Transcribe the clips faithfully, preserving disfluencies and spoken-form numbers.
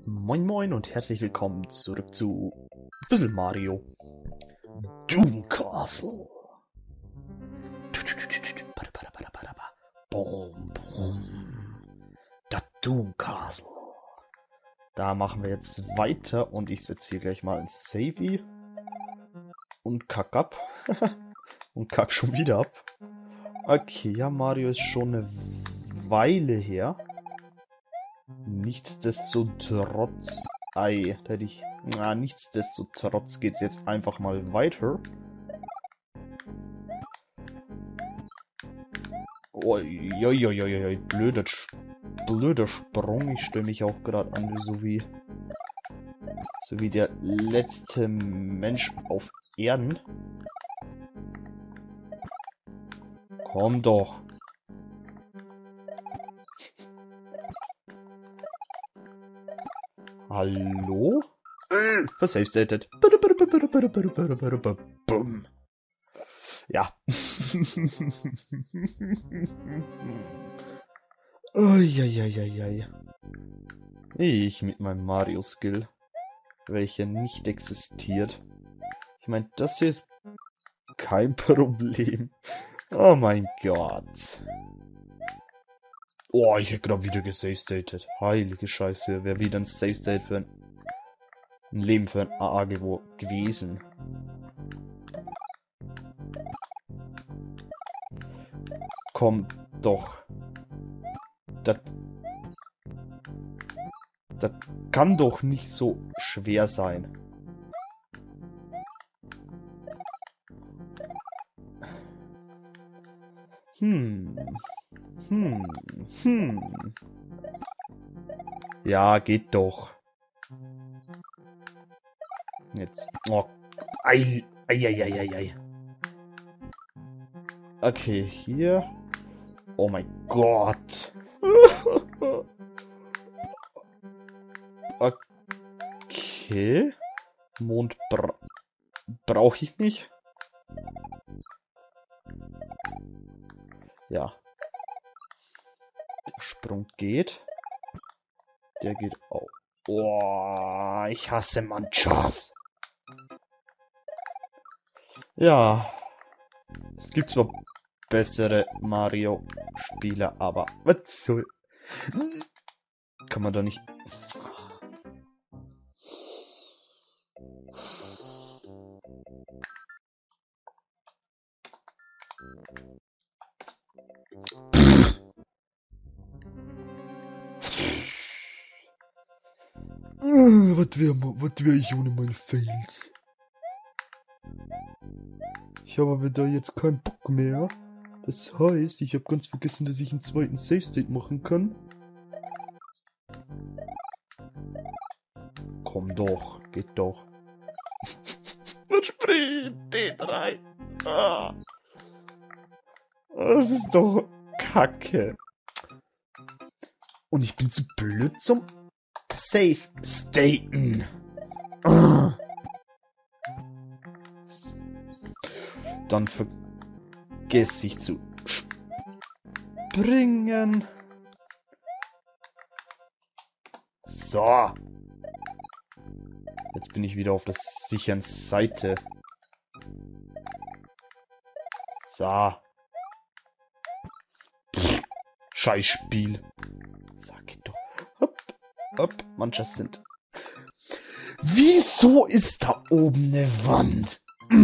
Moin Moin und herzlich willkommen zurück zu Bissl Mario Doom Castle. Boom, boom. Das Doom Castle. Da machen wir jetzt weiter und ich setze hier gleich mal ein Savey und kack ab. Und kack schon wieder ab. Okay, ja, Mario ist schon eine Weile her. Nichtsdestotrotz, ei, da hätte ich, na, nichtsdestotrotz geht's jetzt einfach mal weiter. Uiuiuiui, blöder, blöder Sprung. Ich stelle mich auch gerade an, so wie, so wie der letzte Mensch auf Erden. Komm doch. Hallo? Versavestated. Bumm. Ja. Uiuiuiui. Ich mit meinem Mario-Skill, welcher nicht existiert. Ich meine, das hier ist kein Problem. Oh mein Gott. Oh, ich hätte gerade wieder gesavestated. Heilige Scheiße, wäre wieder ein Save-State für ein, ein Leben für ein A A gewo gewesen. Komm doch. Das, das kann doch nicht so schwer sein. Hm. Hm. Hm. Ja, geht doch. Jetzt. Oh. Ei. Ei, ei, ei, ei, ei. Okay, hier. Oh mein Gott. Okay. Mond bra brauche ich nicht. Ja. Der Sprung geht. Der geht auch. Oh, ich hasse Manchas. Ja. Es gibt zwar bessere Mario-Spiele, aber was soll... Kann man da nicht... Was wäre was wär ich ohne meine Fails? Ich habe aber da jetzt keinen Bock mehr. Das heißt, ich habe ganz vergessen, dass ich einen zweiten Save-State machen kann. Komm doch, geht doch. Springt den rein. Ah. Das ist doch Kacke. Und ich bin zu blöd zum Save-Staten. Ah. Dann vergesse ich zu springen. So. Jetzt bin ich wieder auf der sicheren Seite. So. Pff, Scheiß Spiel. Sag ich doch. Hopp, hopp. Manche sind. Wieso ist da oben eine Wand?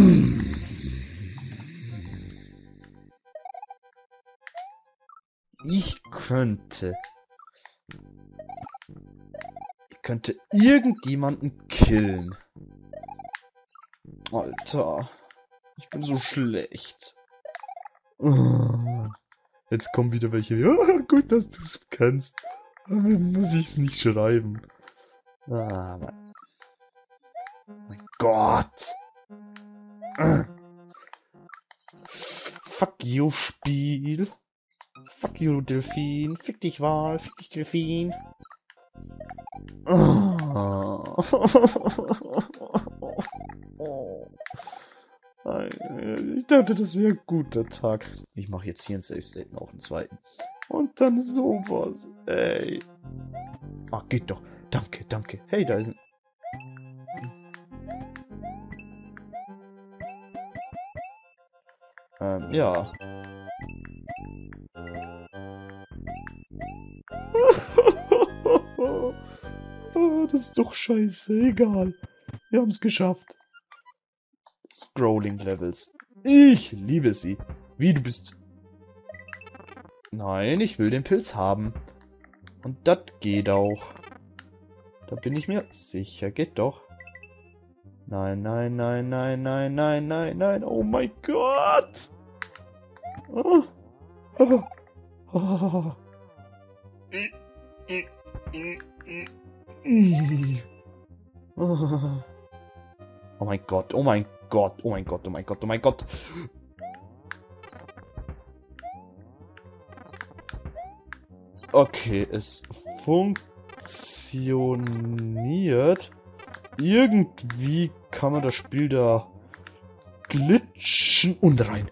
Ich könnte. Ich könnte irgendjemanden killen. Alter. Ich bin so schlecht. Jetzt kommen wieder welche. Ja, gut, dass du es kannst. Aber muss ich es nicht schreiben. Ah, mein, mein Gott. Fuck you, Spiel. Fuck you, Delfin. Fick dich, Wal. Fick dich, Delfin. Oh. Ich dachte, das wäre ein guter Tag. Ich mache jetzt hier ein Safe State noch einen zweiten. Und dann sowas. Ey. Ach, geht doch. Danke, danke. Hey, da ist ein... Ähm, ja. Das ist doch scheiße. Egal. Wir haben es geschafft. Scrolling Levels. Ich liebe sie. Wie, du bist... Nein, ich will den Pilz haben. Und das geht auch. Da bin ich mir sicher. Geht doch. Nein, nein, nein, nein, nein, nein, nein, nein. Oh mein Gott. Oh. Oh. Oh. Oh mein Gott, oh mein Gott, oh mein Gott, oh mein Gott, oh mein Gott. Okay, es funktioniert. Irgendwie kann man das Spiel da glitschen und rein.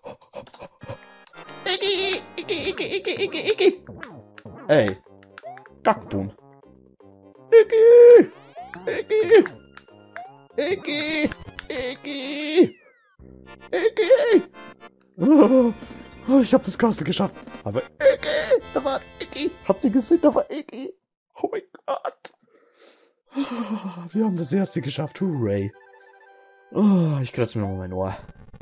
Ey, Gackbohn. Iggy! Iggy! Iggy! Iggy! Iggy! Oh, oh, ich hab das Castle geschafft. Aber Iggy! Da war Iggy! Habt ihr gesehen? Da war Iggy! Oh mein Gott! Oh, wir haben das erste geschafft. Hooray! Oh, ich kratze mir nochmal mein Ohr.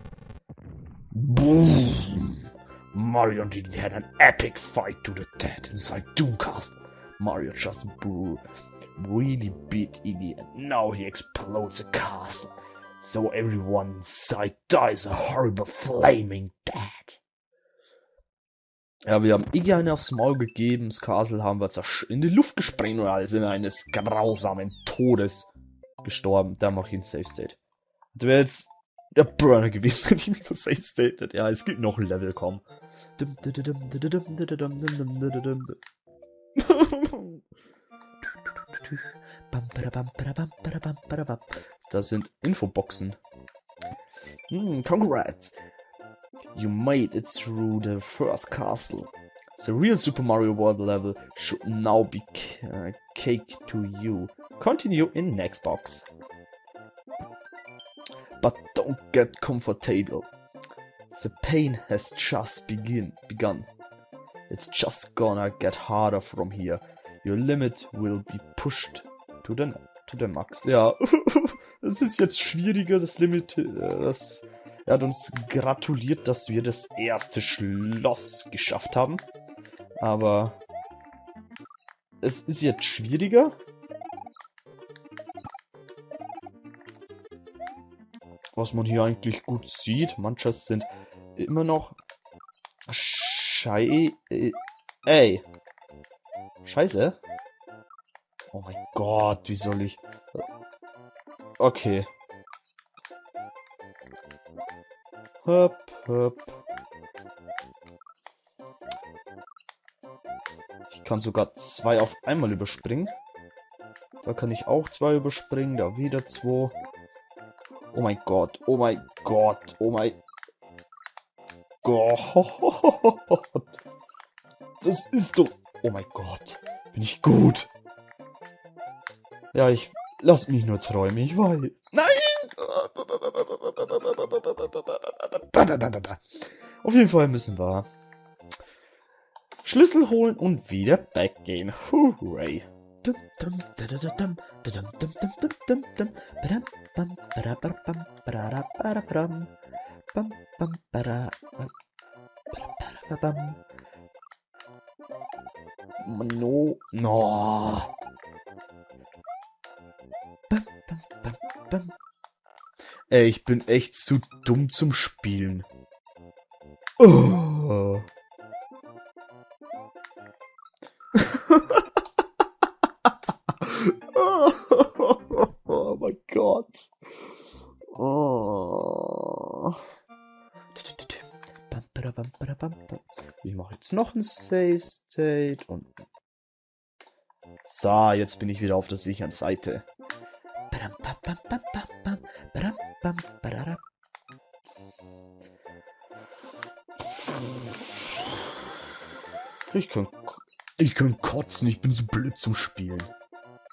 Boom! Mario and Iggy had an epic fight to the death inside Doom Castle. Mario just brew, really beat Iggy and now he explodes the castle. So everyone inside dies a horrible flaming death. Ja, wir haben Iggy eine aufs Maul gegeben, das Castle haben wir in die Luft gesprengt und alle sind eines grausamen Todes gestorben. Da mache ich einen Safe State. Das wäre jetzt der Burner gewesen, wenn ich mich für Safe Stated. Ja, es gibt noch ein Level, komm. Das sind Infoboxen. Mm, congrats! You made it through the first castle. The real Super Mario World level should now be uh, cake to you. Continue in next box. But don't get comfortable. The pain has just begin begun. It's just gonna get harder from here. Your limit will be pushed to the, to the max. Ja, es ist jetzt schwieriger, das Limit. Äh, das, er hat uns gratuliert, dass wir das erste Schloss geschafft haben. Aber es ist jetzt schwieriger. Was man hier eigentlich gut sieht, manche sind immer noch Schei... Ey. Scheiße. Oh mein Gott, wie soll ich... Okay. Hopp, hopp. Ich kann sogar zwei auf einmal überspringen. Da kann ich auch zwei überspringen, da wieder zwei. Oh mein Gott, oh mein Gott, oh mein Gott. Das ist doch... Oh mein Gott, bin ich gut. Ja, ich... Lass mich nur träumen, ich weiß. Nein! Auf jeden Fall müssen wir Schlüssel holen und wieder backgehen. Hooray! No, no. Ey, ich bin echt zu dumm zum Spielen. Oh. Oh mein Gott. Oh. Ich mache jetzt noch ein Save State und... So, jetzt bin ich wieder auf der sicheren Seite. Ich kann... Ich kann kotzen, ich bin so blöd zum Spielen.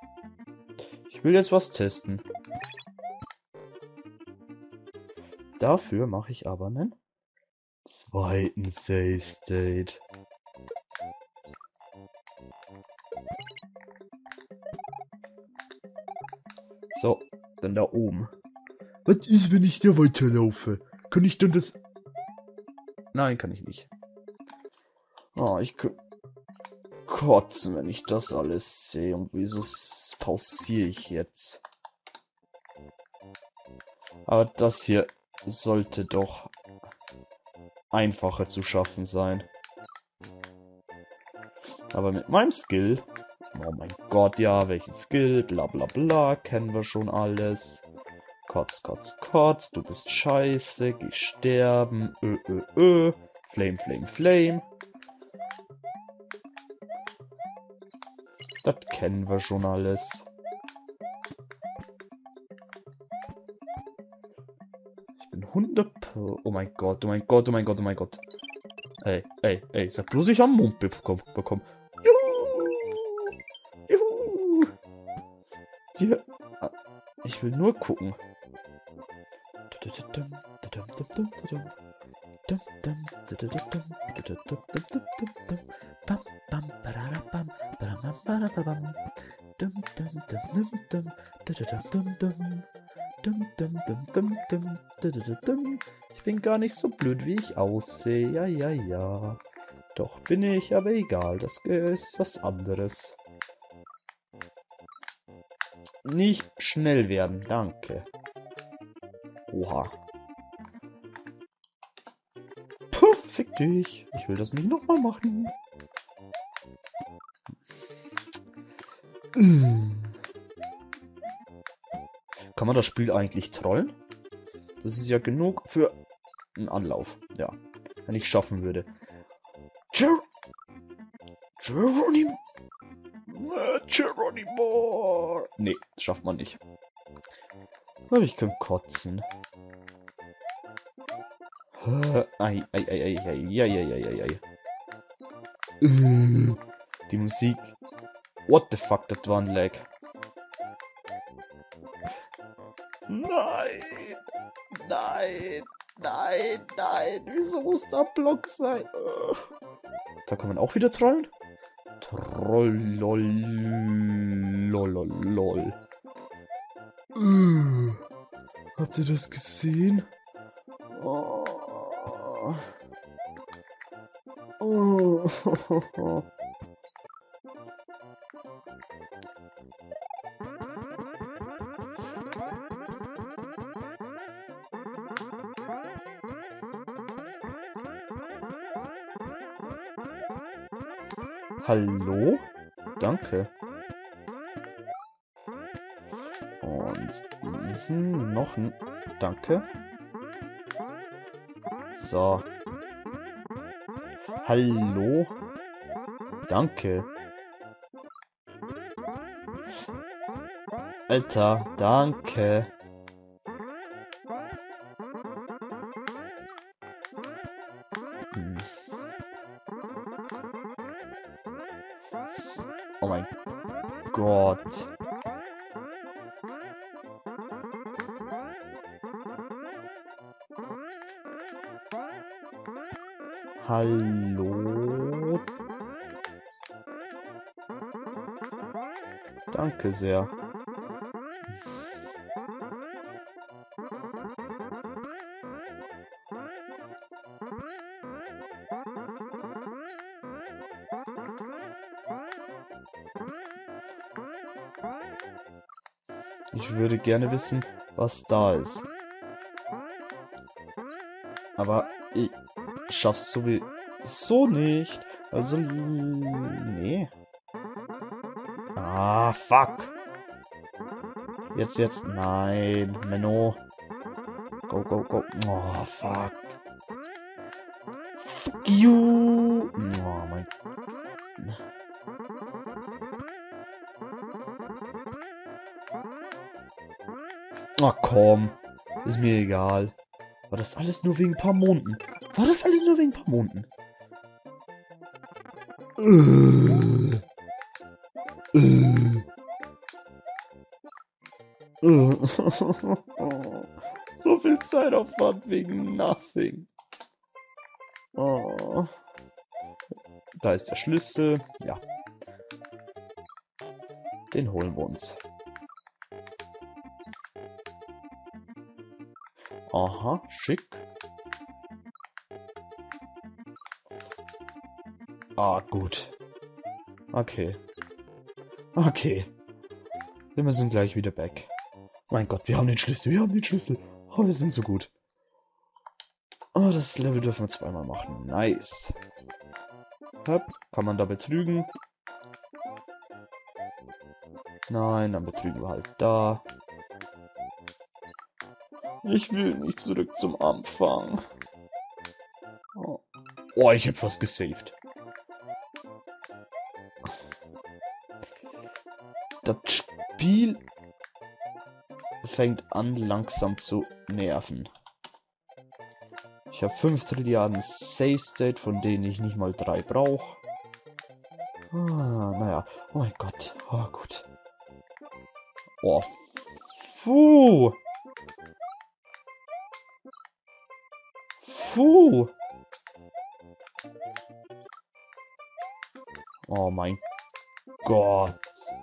Ich will jetzt was testen. Dafür mache ich aber einen zweiten Save State. So, dann da oben. Was ist, wenn ich da weiterlaufe? Kann ich dann das... Nein, kann ich nicht. Oh, ich kann kotzen, wenn ich das alles sehe. Und wieso pausiere ich jetzt? Aber das hier sollte doch einfacher zu schaffen sein. Aber mit meinem Skill... Oh mein Gott, ja, welchen Skill? Bla bla bla, kennen wir schon alles. Kotz, kotz, kotz, du bist scheiße, geh sterben, ö, ö, ö, flame, flame, flame. Das kennen wir schon alles. Ich bin hundert Pro... Oh mein Gott, oh mein Gott, oh mein Gott, oh mein Gott. Ey, ey, ey, sag bloß, ich habe einen Mund bekommen. bekommen. Juhu! Juhu! Die... Ich will nur gucken. Ich bin gar nicht so blöd, wie ich aussehe. Ja, ja, ja. Doch bin ich, aber egal. Das ist was anderes. Nicht schnell werden, danke. Oha. Puh, fick dich. Ich will das nicht nochmal machen. Kann man das Spiel eigentlich trollen? Das ist ja genug für einen Anlauf. Ja, wenn ich schaffen würde. Ger Geronimo. Geronimo. Nee, schafft man nicht. Aber ich kann kotzen. Ei, ei, ei, ei, ei, ei, ei, ei, ei. Die Musik. What the fuck, das war ein Lag. Nein! Nein! Nein! Nein! Wieso muss da Block sein? Da kann man auch wieder trollen? Troll, lol, lol, lol, lol. Uh, habt ihr das gesehen? Oh. Oh. Hallo? Danke. Und mhm, noch ein... Danke. So. Hallo? Danke. Alter, danke. Hm. Oh mein Gott. Hallo? Danke sehr. Ich würde gerne wissen, was da ist. Aber ich schaff's sowieso nicht. Also, nee. Ah, fuck. Jetzt, jetzt. Nein. Menno. Go, go, go. Oh, fuck. Fuck you. Oh, mein... Ach komm. Ist mir egal. War das alles nur wegen ein paar Monaten? War das alles nur wegen ein paar Monaten? Äh. Äh. So viel Zeitaufwand wegen nothing. Oh. Da ist der Schlüssel. Ja. Den holen wir uns. Aha, schick. Ah, gut. Okay. Okay. Wir müssen gleich wieder back. Mein Gott, wir haben den Schlüssel, wir haben den Schlüssel. Oh, wir sind so gut. Oh, das Level dürfen wir zweimal machen. Nice. Hopp, kann man da betrügen? Nein, dann betrügen wir halt da. Ich will nicht zurück zum Anfang. Oh, oh ich hab fast gesaved. Das Spiel fängt an langsam zu nerven. Ich habe fünf Trilliarden Save State, von denen ich nicht mal drei brauche. Ah, naja. Oh mein Gott. Oh, gut. Oh. Puh. Puh. Oh mein Gott.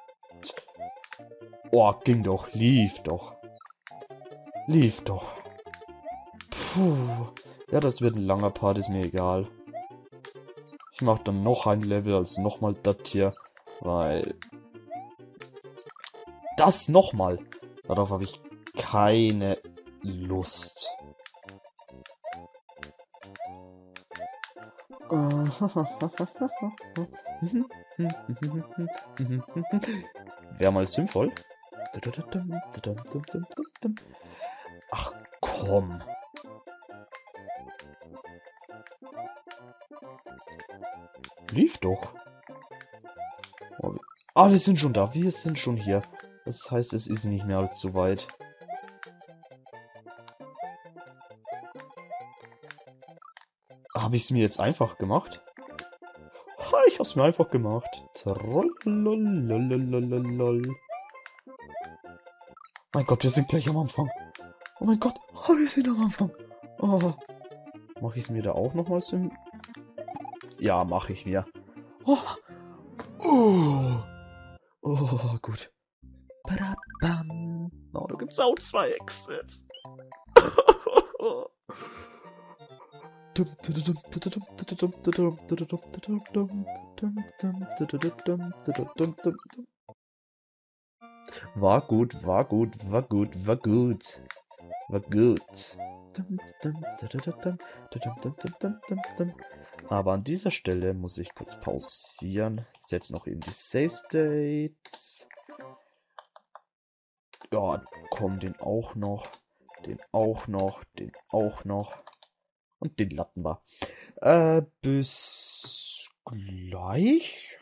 Oh, ging doch. Lief doch. Lief doch. Puh. Ja, das wird ein langer Part, ist mir egal. Ich mache dann noch ein Level, also nochmal das hier, weil... Das nochmal! Darauf habe ich keine Lust. Wäre mal sinnvoll. Ach komm. Lief doch. Oh, ah, wir sind schon da. Wir sind schon hier. Das heißt, es ist nicht mehr allzu weit. Habe ich es mir jetzt einfach gemacht? Ha, ich habe es mir einfach gemacht. Trollolololololol. Mein Gott, wir sind gleich am Anfang. Oh mein Gott, oh, wir sind am Anfang. Oh. Mache ich es mir da auch nochmal so? Ja, mache ich mir. Oh. Oh. Oh, gut. Badabam. Oh, da gibt es auch zwei Exits. War gut, war gut, war gut, war gut. War gut. Aber an dieser Stelle muss ich kurz pausieren. Ich setze noch eben die Save States. Ja, komm, den auch noch. Den auch noch. Den auch noch. Und den latten wir. Äh, bis gleich.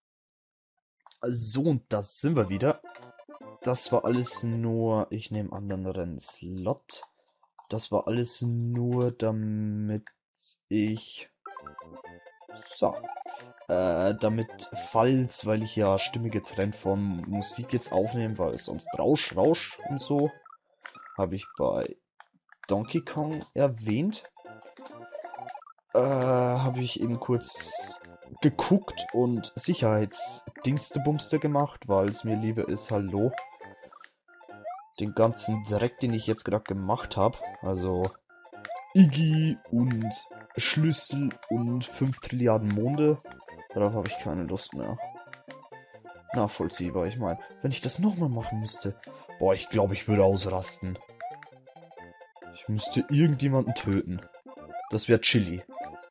So, und da sind wir wieder. Das war alles nur... Ich nehme einen anderen Slot. Das war alles nur, damit ich... So. Äh, damit, falls, weil ich ja Stimme getrennt von Musik jetzt aufnehme, weil es sonst Rausch, Rausch und so, habe ich bei Donkey Kong erwähnt. Äh, habe ich eben kurz geguckt und Sicherheitsdingstebumste gemacht, weil es mir lieber ist, hallo, den ganzen Dreck, den ich jetzt gerade gemacht habe, also Iggy und Schlüssel und fünf Trilliarden Monde, darauf habe ich keine Lust mehr. Nachvollziehbar, ich meine, wenn ich das nochmal machen müsste, boah, ich glaube, ich würde ausrasten. Ich müsste irgendjemanden töten. Das wäre Chili.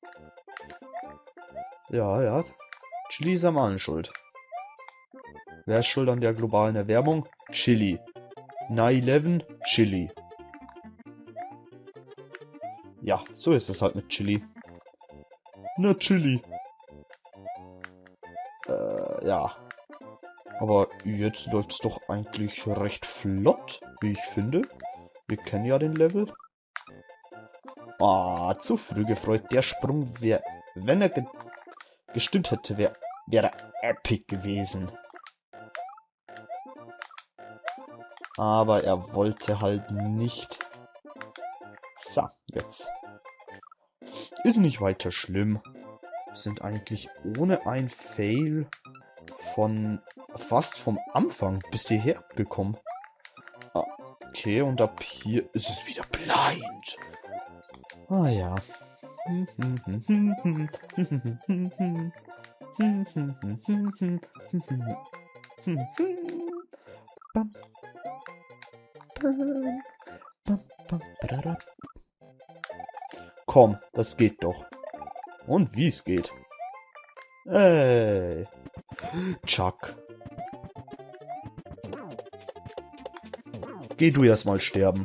Ja, ja. Chili ist am allen schuld. Wer ist schuld an der globalen Erwärmung? Chili. nine eleven, Chili. Ja, so ist es halt mit Chili. Na, Chili. Äh, ja. Aber jetzt läuft es doch eigentlich recht flott, wie ich finde. Wir kennen ja den Level. Ah, zu früh gefreut. Der Sprung wäre, wenn er ge gestimmt hätte, wäre wäre epic gewesen. Aber er wollte halt nicht. So, jetzt. Ist nicht weiter schlimm. Wir sind eigentlich ohne ein Fail von fast vom Anfang bis hierher gekommen. Ah, okay, und ab hier ist es wieder blind. Ah ja. Komm, das geht doch. Und wie es geht. Ey. Chuck. Geh du erst mal sterben.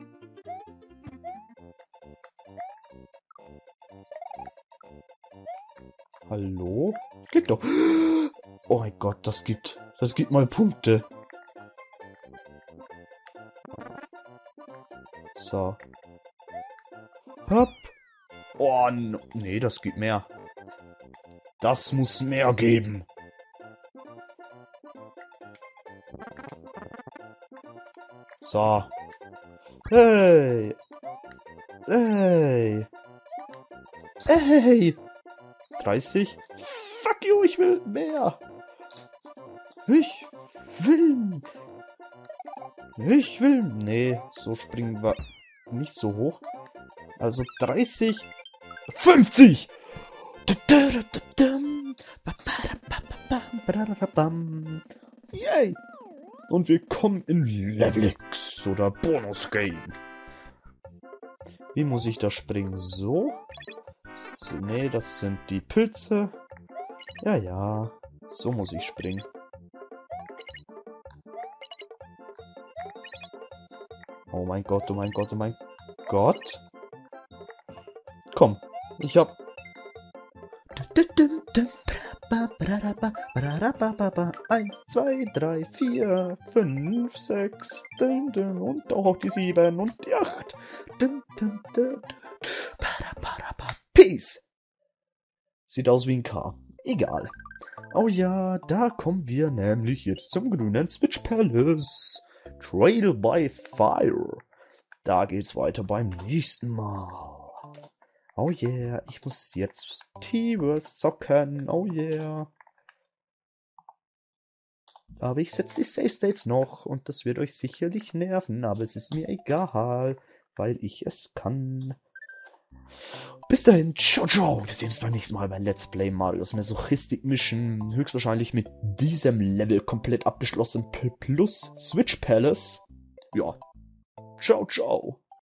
Hallo? Geht doch. Oh mein Gott, das gibt. Das gibt mal Punkte. So. Hopp. Oh, no. Nee, das gibt mehr. Das muss mehr geben. So. Hey. Hey. Hey. dreißig. Fuck you, ich will mehr. Ich will. Ich will. Nee, so springen wir nicht so hoch. Also dreißig. fünfzig. Yay. Und wir kommen in Level X oder Bonus Game. Wie muss ich da springen? So? so? Nee, das sind die Pilze. Ja, ja. So muss ich springen. Oh mein Gott, oh mein Gott, oh mein Gott. Komm, ich hab... Eins, zwei, drei, vier, fünf, sechs, und auch die sieben und die acht. Peace. Sieht aus wie ein K. Egal. Oh ja, da kommen wir nämlich jetzt zum grünen Switch Palace. Trail by Fire. Da geht's weiter beim nächsten Mal. Oh yeah, ich muss jetzt T-Words zocken. Oh yeah. Aber ich setze die Save States noch und das wird euch sicherlich nerven, aber es ist mir egal, weil ich es kann. Bis dahin, ciao, ciao. Wir sehen uns beim nächsten Mal bei Let's Play Mario's Masochistic Mission. Höchstwahrscheinlich mit diesem Level komplett abgeschlossen plus Switch Palace. Ja. Ciao, ciao.